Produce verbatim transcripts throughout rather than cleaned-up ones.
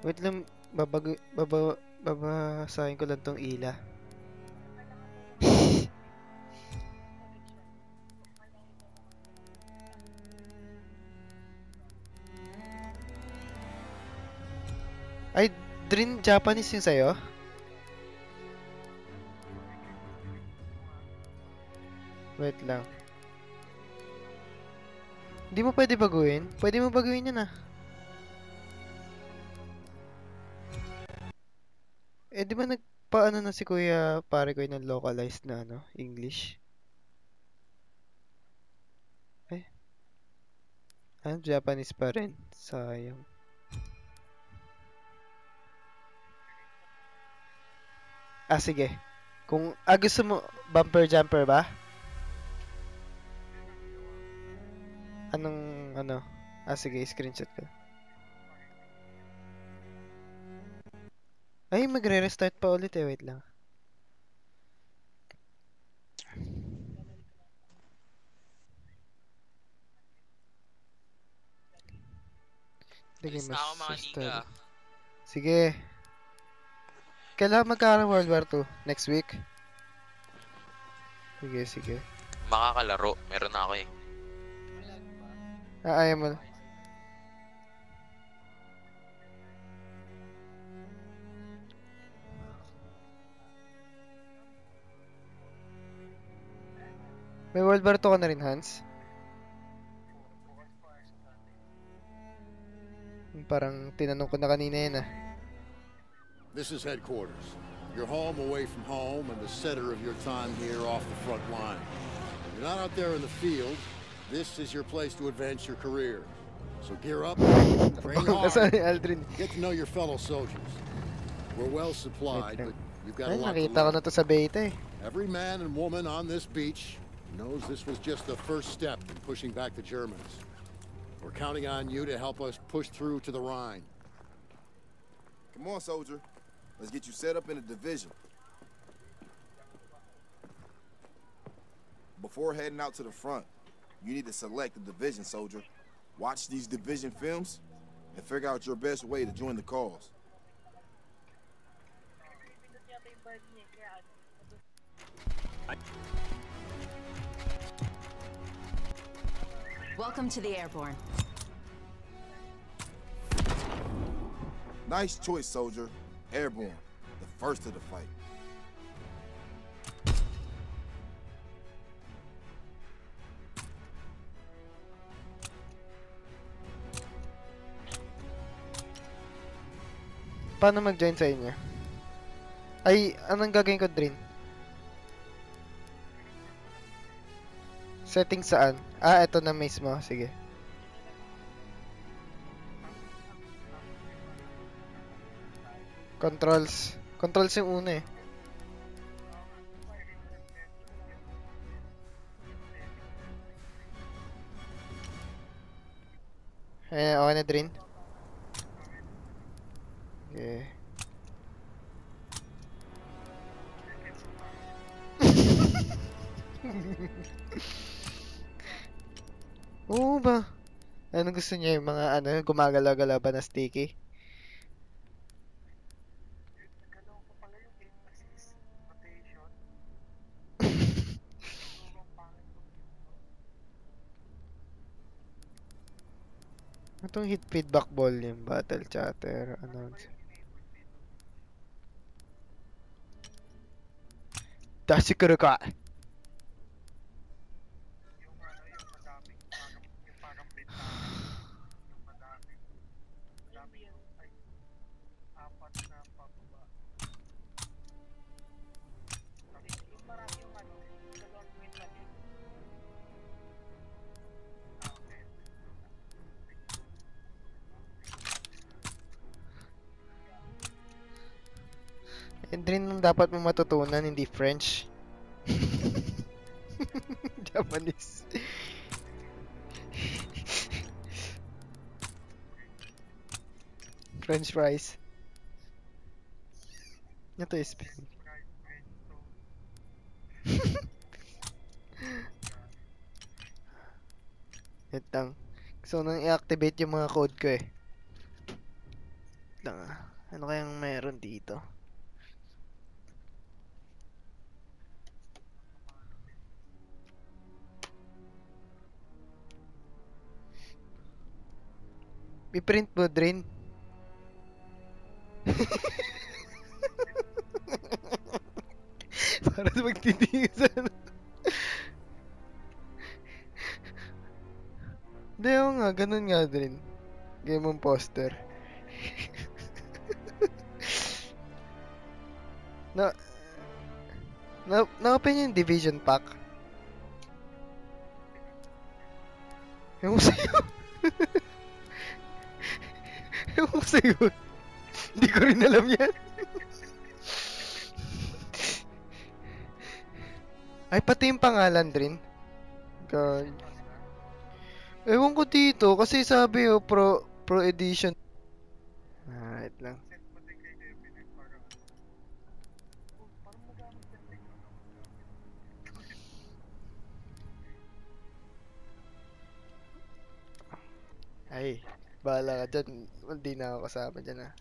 Wait lang, babag baba babasahin ko lang tong ila. Ay, Drin, Japanese yung sa'yo? Wait lang. Hindi mo pwede baguhin? Pwede mo baguhin yun ah. Eh, di ba nagpaano na si Kuya pare ko ng localized na ano, English? Eh, ah, Japanese pa rin. Sayang. Ah, sige. Kung, ah, gusto mo, bumper jumper ba? Anong, ano? Ah, sige, screenshot ko. Ay, magre-restart pa ulit eh. Wait lang. Sige, Alis na mas ako mga liga. start. Sige. Kailan magkakaroon World War two? Next week? Sige, sige. Makakalaro. Meron na ako eh. Ah, ayaw mo. May World War two ka na rin, Hans? Parang tinanong ko na kanina yan ah. This is headquarters. You're home away from home and the center of your time here off the front line. You're not out there in the field. This is your place to advance your career. So gear up, train hard, Aldrin. get to know your fellow soldiers. We're well supplied, but you've got Ay, a lot to nakita ko na learn. to sa beta eh. Every man and woman on this beach knows this was just the first step in pushing back the Germans. We're counting on you to help us push through to the Rhine. Come on, soldier. Let's get you set up in a division. Before heading out to the front, you need to select a division, soldier. Watch these division films and figure out your best way to join the cause. Welcome to the Airborne. Nice choice, soldier. Airborne, the first of the fight. Paano mag-join sa inyo? Ay, anong gagawin ko, Drin? Settings saan? Ah, eto na mismo. Sige. Controls. Controls yung una eh. Eh, okay na, Drin. Okay. Oo ba? Ano gusto niya yung mga ano, gumagalaw-galaw ba na sticky? Itong hit feedback volume, battle chatter, announce. Dashi ka. And rin ang dapat mo matutunan, hindi French. Japanese. French fries. Ito is Wait lang. Gusto nang i-activate yung mga code ko eh. lang ah. Ano kayang meron dito? I-print mo, Drin. Para magtitingin sa ano. Hindi ako nga, ganun nga, Drin. Game mong poster. na, na, na-open yung Division Pack. Ewan ko sa'yo. Ewan ko sa'yo. Hindi ko rin alam yan. Ay, pati yung pangalan rin. God. Ewan ko dito, kasi sabi oh, pro, pro edition. Ah, wait lang. Ay, bahala ka dyan. Hindi na ako kasama dyan ah.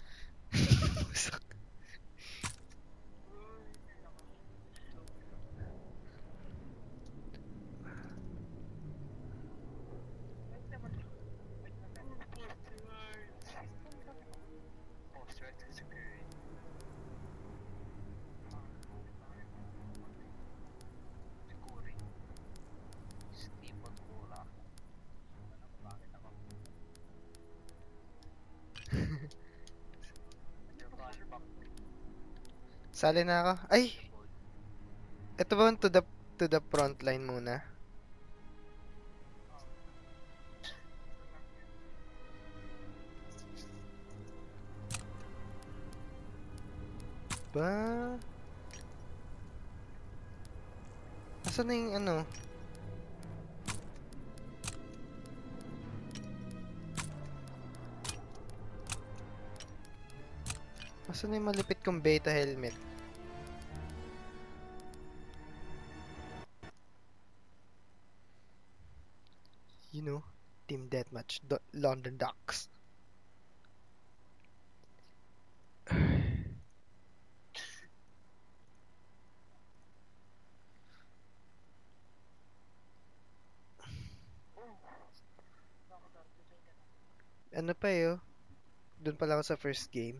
Sali na ako. Ay! Ito ba to the, to the front line muna? Ba? Asan na yung ano? Asan na yung malipit kong beta helmet? You know, Team Deathmatch, Do London Ducks. Ano pa yun? Doon pala ako sa first game.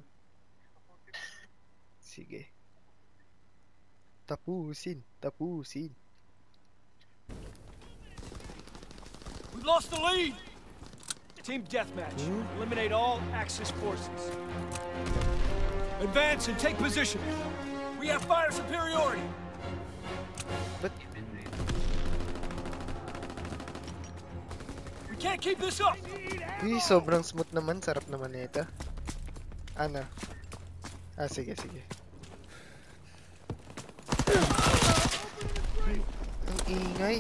Sige. Tapusin, tapusin. We've lost the lead! Team Deathmatch. Hmm? Eliminate all Axis forces. Advance and take position. We have fire superiority. But We can't keep this up! Uy, sobrang smooth naman. Sarap naman nito. Ano? Ah, sige, sige. Ang ingay.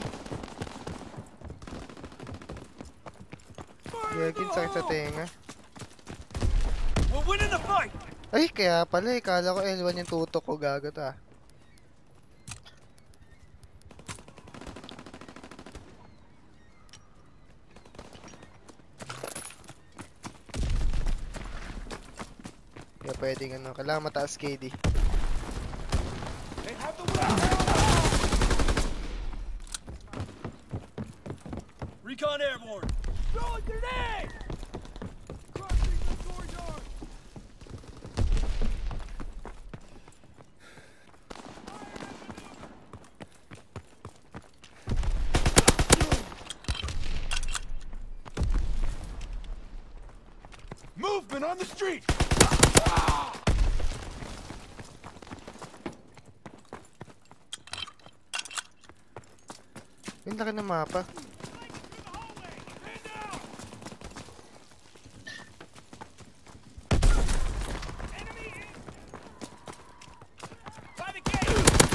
Gagin, sakit sa tenga. We're winning the fight! Ay, kaya pala eh. Kala ko L one yung tutok ko. Gagot ah. Kaya pwedeng ano. Kailangan mataas K D. They have the win! Recon airborne! Throw a grenade! Crossing the corridor! Movement on the street! Yung laki ng mapa. By the gate!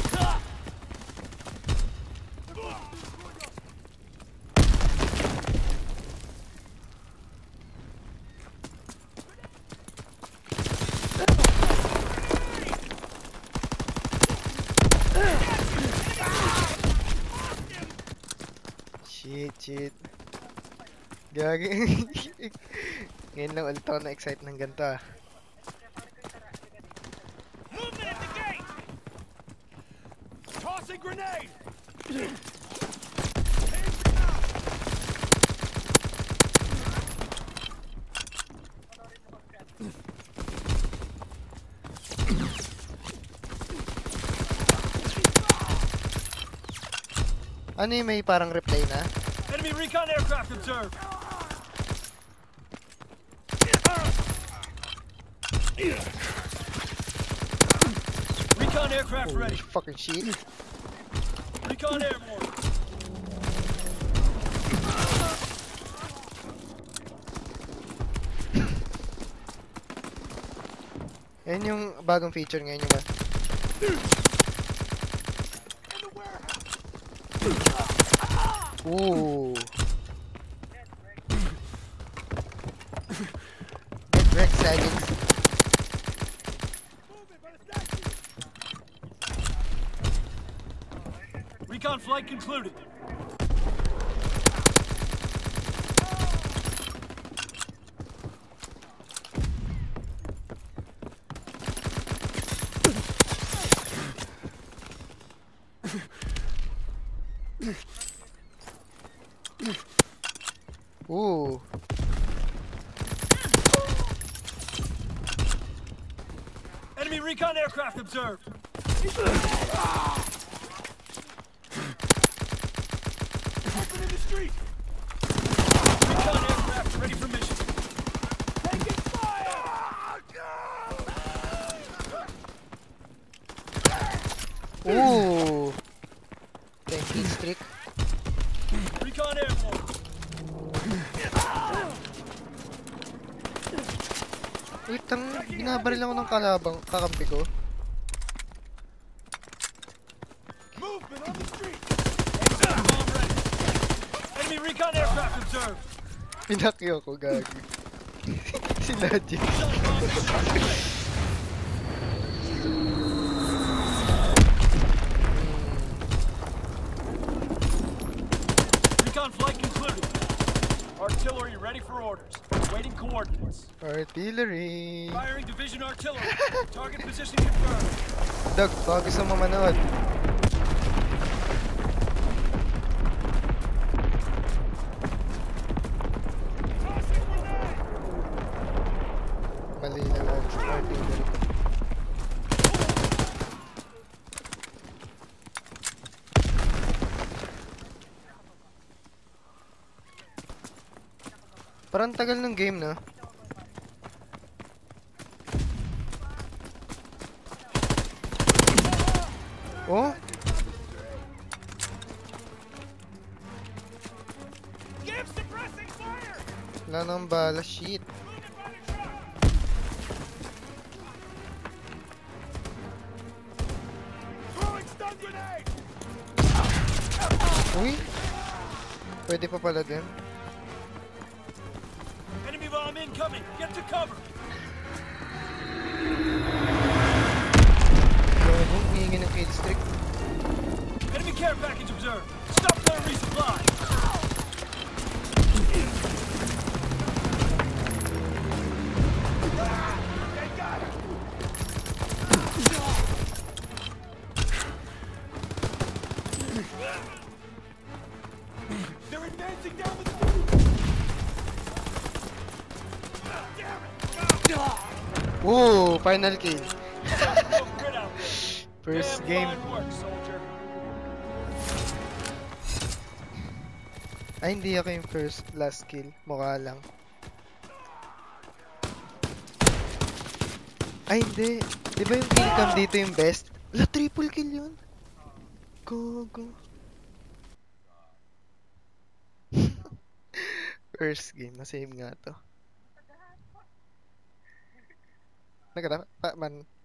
Shit, shit. Gagi. Ngayon lang ulit ako na-excite ng ganito ah. grenade! Ano yung may parang replay na? Enemy recon aircraft observed. Recon aircraft Holy ready. fucking shit. Recon airborne. Yan yung bagong feature ngayon yung ba? Ooh. Get wrecked, Sagitt's. Recon flight concluded. Ooh. Enemy recon aircraft observed. Open in the street. Recon aircraft ready for mission. Taking fire! Ooh. ten kill streak. Recon airborne. Wait, tang binabaril ako ng kalabang kakampi ko. Movement on the street. Bomb ready. Enemy recon aircraft observed. Pinakyo ko, gagi. Si Logic. Recon flight concluded. Artillery ready for orders. Waiting coordinates. Artillery. Firing division artillery. Target position confirmed. Doug, baka gusto mo manood. Mali na lang. Artillery. Parang tagal ng game, no? Oh? Give suppressing fire! Wala nang bala. Shit. Throwing stun grenade! Uy. Pwede pa pala din. Enemy bomb incoming! Get to cover! Gago, hihingi ng kill streak. Enemy care package observed. Stop their resupply! They got it! They're advancing down the street! Damn it! Ooh, final kill. Go grid out there. First Damn game. fine work, soldier. Ay, hindi ako yung first, last kill. Mukha lang. Ay, hindi. Di ba yung kill cam dito yung best? La, triple kill yun. Gogo. First game. Masave nga to. Nagkata, pa, man.